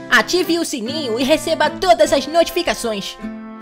Ative o sininho e receba todas as notificações.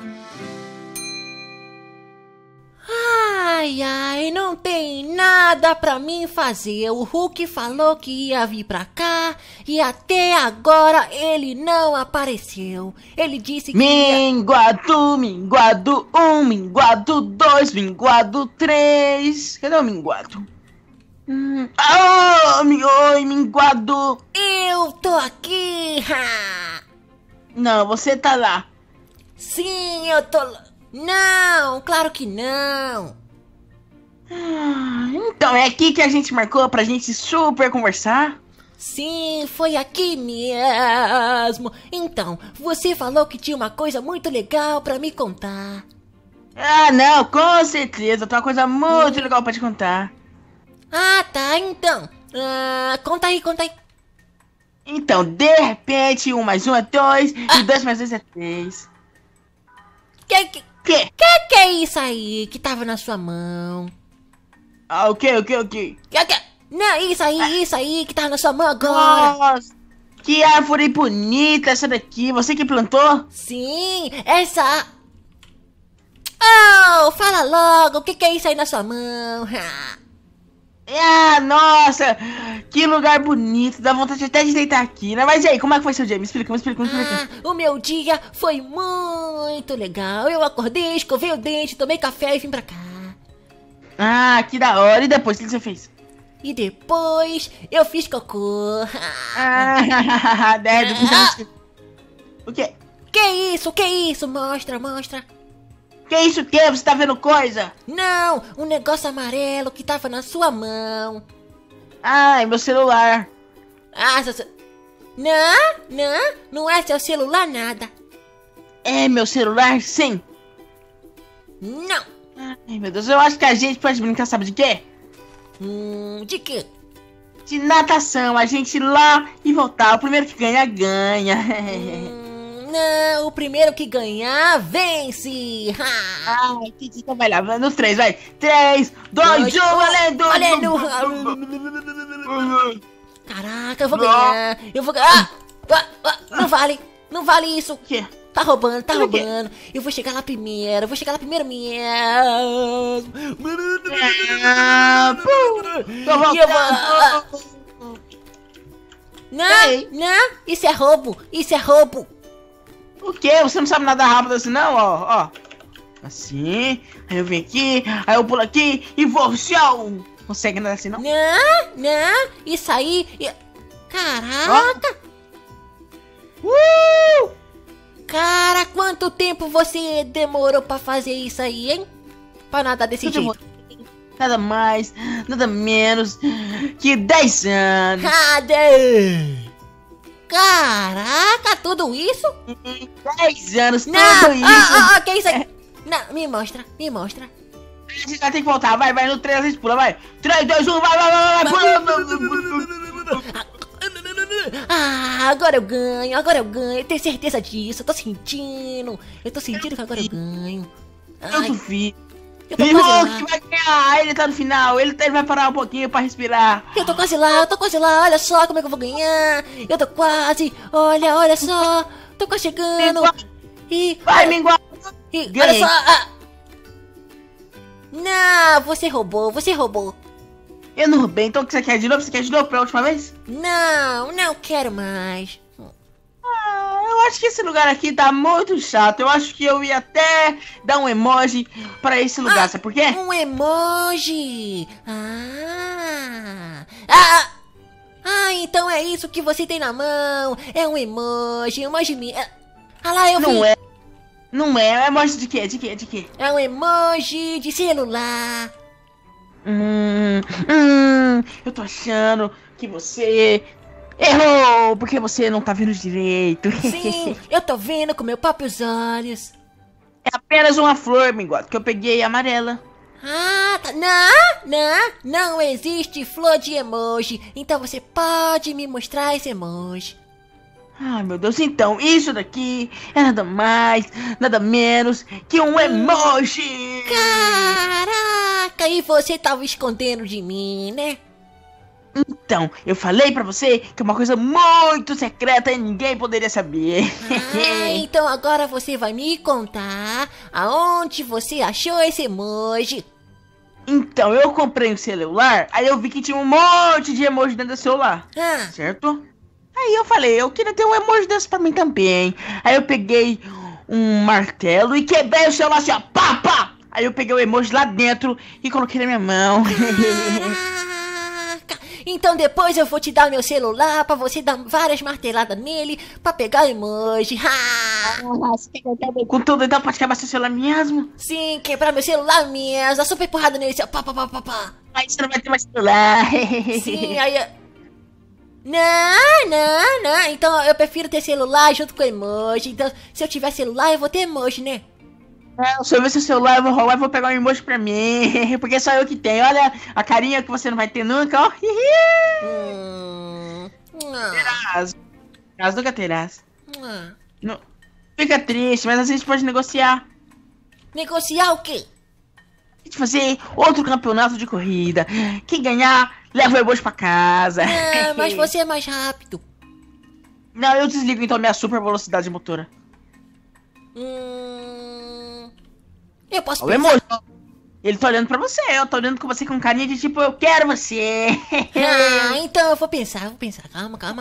Ai, ai, não tem nada pra mim fazer. O Hulk falou que ia vir pra cá e até agora ele não apareceu. Ele disse que Minguado, minguado 1, minguado 2, minguado 3. Cadê o minguado? Oi, minguado. Eu tô aqui. Não, você tá lá. Sim, eu tô... Não, claro que não. Então, é aqui que a gente marcou pra gente super conversar? Sim, foi aqui mesmo. Então, você falou que tinha uma coisa muito legal pra me contar. Ah, não, com certeza. Tem uma coisa muito legal pra te contar. Ah, tá, então. Conta aí, conta aí. Então, de repente, 1 mais 1 é 2 e 2 mais 2 é 3. Que Que? é isso aí que tava na sua mão? Ah, o que? Não, isso aí que tava na sua mão agora. Nossa, que árvore bonita essa daqui. Você que plantou? Sim, essa... Oh, fala logo, o que é isso aí na sua mão? Ah, nossa, que lugar bonito. Dá vontade até de deitar aqui, né? Mas e aí, como é que foi seu dia? Me explica. O meu dia foi muito legal. Eu acordei, escovei o dente, tomei café e vim pra cá. Ah, que da hora. E depois, o que você fez? E depois eu fiz cocô. O quê? Que isso? Mostra. Que isso que? Você tá vendo coisa? Não, um negócio amarelo que tava na sua mão. Ah, é meu celular. Ah, não é seu celular nada. É meu celular, sim. Não. Ai, meu Deus, eu acho que a gente pode brincar, sabe de quê? De quê? De natação, a gente ir lá e voltar. O primeiro que ganha, ganha. Não, o primeiro que ganhar, vence! Ah, entendi, então vai lá, no 3, vai. 3, 2, 1, valendo! Caraca, eu vou ganhar! Não vale isso! O quê? Tá roubando. Eu vou chegar lá primeiro mesmo. Tô voltando. Não, isso é roubo. O quê? Você não sabe nadar rápido assim não? Ó. Assim, aí eu venho aqui, aí eu pulo aqui e vou, show! Consegue nadar assim não? Não, isso aí... Caraca! Cara, quanto tempo você demorou pra fazer isso aí, hein? Pra nadar desse jeito? Nada mais, nada menos que 10 anos. Caraca, tudo isso? 10 anos, tudo isso. Que isso aí? Não, me mostra. A gente vai ter que voltar, vai, no 3 a gente pula, vai. 3, 2, 1, vai. Agora eu ganho, eu tenho certeza disso, eu tô sentindo que agora eu ganho. Eu duvido. Eu tô E quase o lá. Hulk vai ganhar, ele tá no final, ele vai parar um pouquinho pra respirar. Eu tô quase lá, olha só como é que eu vou ganhar. Eu tô quase, olha só, tô quase chegando. Vai, Minguado. Olha só. Não, você roubou. Eu não roubei, então o que você quer de novo? Você quer de novo pra última vez? Não quero mais. Eu acho que esse lugar aqui tá muito chato. Eu acho que eu ia até dar um emoji pra esse lugar, sabe por quê? Um emoji. Então é isso que você tem na mão. É um emoji Ah lá, eu vi. Não é, é emoji de quê? É um emoji de celular. Eu tô achando que você errou, porque você não tá vendo direito. Sim, eu tô vendo com meus próprios olhos. É apenas uma flor, Minguado, que eu peguei amarela. Tá. Não existe flor de emoji. Então você pode me mostrar esse emoji. Ai, meu Deus, então isso daqui é nada mais, nada menos que um emoji. Caraca, e você tava escondendo de mim, né? Então, eu falei pra você que é uma coisa muito secreta e ninguém poderia saber. Então agora você vai me contar aonde você achou esse emoji. Então, eu comprei um celular, aí eu vi que tinha um monte de emoji dentro do celular, certo? Aí eu falei, eu queria ter um emoji desse pra mim também. Aí eu peguei um martelo e quebrei o celular assim, ó, pá, pá! Aí eu peguei o emoji lá dentro e coloquei na minha mão. Caraca! Então depois eu vou te dar meu celular pra você dar várias marteladas nele pra pegar o emoji. Com tudo, então pode quebrar seu celular mesmo? Sim, quebrar meu celular mesmo, dá super porrada nele, assim, ó, pá, pá, pá, pá, pá. Aí você não vai ter mais celular. Sim, aí... Não, então eu prefiro ter celular junto com emoji. Então, se eu tiver celular, eu vou ter emoji, né? Se eu ver seu celular, eu vou roubar e vou pegar um emoji pra mim. Porque só eu que tenho. Olha a carinha que você não vai ter nunca, ó. Terás. Terás, nunca terás. Não. Fica triste, mas às vezes pode negociar. Negociar o quê? A gente fazer outro campeonato de corrida. Quem ganhar, leva o emoji pra casa. Mas você é mais rápido. Não, eu desligo então minha super velocidade motora. Eu posso Olha o emoji. Ele tá olhando pra você, eu tô olhando com você com carinha de tipo, eu quero você. Então eu vou pensar, calma.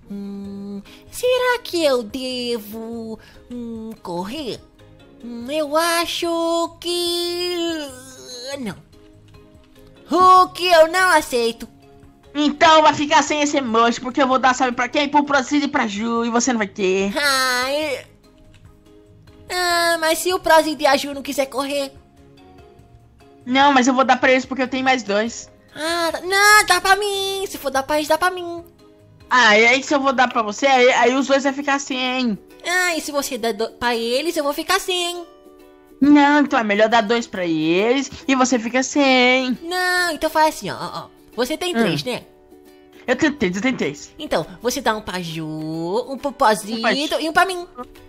Será que eu devo correr? Eu acho que... Não. Hulk, eu não aceito. Então vai ficar sem esse emoji, porque eu vou dar, sabe pra quem? Pro Prozid e pra Ju, e você não vai ter. Mas se o Prozid e a Ju não quiser correr... Não, mas eu vou dar pra eles porque eu tenho mais dois. Não, dá pra mim. Se for dar pra eles, dá pra mim. E aí se eu vou dar pra você, aí os dois vai ficar sem. E se você der pra eles, eu vou ficar sem. Não, então é melhor dar dois pra eles e você fica sem. Não, então faz assim, ó. Você tem três, né? Eu tenho três. Então, você dá um pra Ju, um pro Pozito e um pra mim.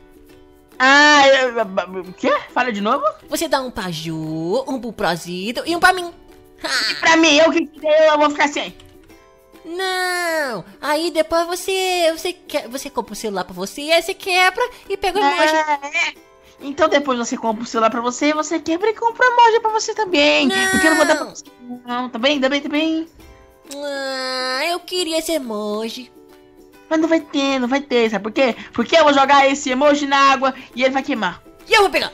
O quê? Fala de novo? Você dá um pra Ju, um pro Prozito e um pra mim. E pra mim, eu vou ficar sem. Não, aí depois você compra o celular pra você, aí você quebra e pega o emoji. Então depois você compra o celular pra você, você quebra e compra o emoji pra você também. Não. Porque eu não vou dar pra você. Não, tá bem? Eu queria esse emoji. Mas não vai ter, sabe por quê? Porque eu vou jogar esse emoji na água e ele vai queimar. E eu vou pegar.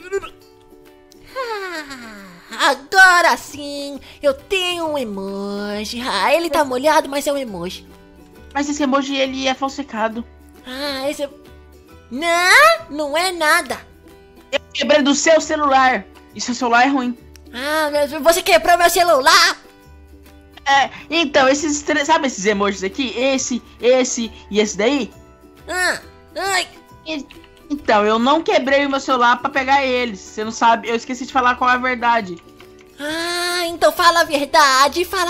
Agora sim, eu tenho um emoji. Ele tá molhado, mas é um emoji. Mas esse emoji, ele é falsificado. Esse... Não é nada. Eu quebrei do seu celular. E seu celular é ruim. Você quebrou meu celular? Então, esses três, sabe esses emojis aqui? Esse e esse daí? Então, eu não quebrei o meu celular pra pegar eles. Você não sabe, eu esqueci de falar qual é a verdade. Então fala a verdade. Fala.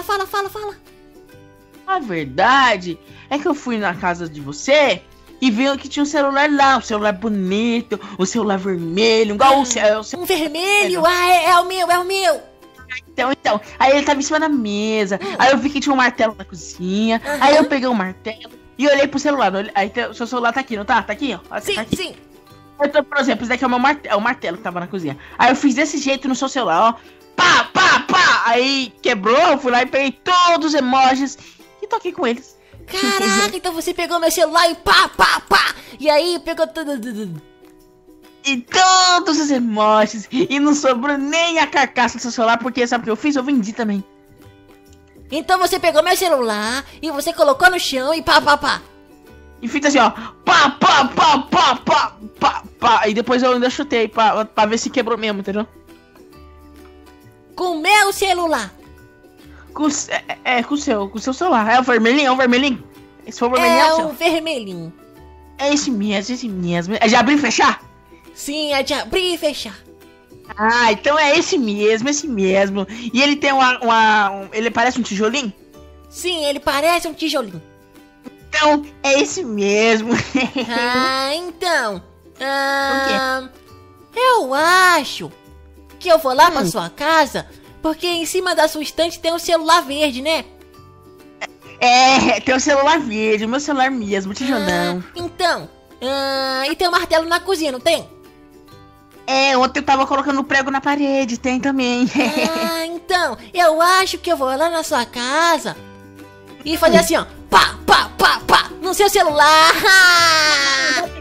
A verdade é que eu fui na casa de você e vi que tinha um celular lá, um celular bonito, um celular vermelho, igual o seu. Um vermelho? É o meu. Então, aí ele tava em cima da mesa, aí eu vi que tinha um martelo na cozinha, aí eu peguei o martelo e olhei pro celular, aí o seu celular tá aqui, não tá? Tá aqui, ó. Sim, tá aqui. sim. Então, por exemplo, esse daqui é o martelo que tava na cozinha. Aí eu fiz desse jeito no seu celular, ó. Pá! Aí quebrou, eu fui lá e peguei todos os emojis e tô aqui com eles. Caraca, então você pegou meu celular e pá! E aí pegou tudo. E todos os emojis. E não sobrou nem a carcaça do seu celular, porque sabe o que eu fiz? Eu vendi também. Então você pegou meu celular e você colocou no chão e pá! E fiz assim, ó. Pá! E depois eu ainda chutei pra ver se quebrou mesmo, entendeu? Com o meu celular. Com o seu celular. É o vermelhinho? Esse foi o vermelhinho? É o vermelhinho. É esse mesmo. É de abrir e fechar? Sim, é de abrir e fechar. Então é esse mesmo. E ele tem ele parece um tijolinho? Sim, ele parece um tijolinho. Então é esse mesmo. Então. O quê? Eu acho que eu vou lá pra sua casa, porque em cima da sua estante tem um celular verde, né? É, tem o celular verde, meu celular mesmo, tijolão. Então, e tem um martelo na cozinha, não tem? É, ontem eu tava colocando prego na parede, tem também. Então, eu acho que eu vou lá na sua casa e fazer assim, ó, pá, pá, pá, pá, no seu celular.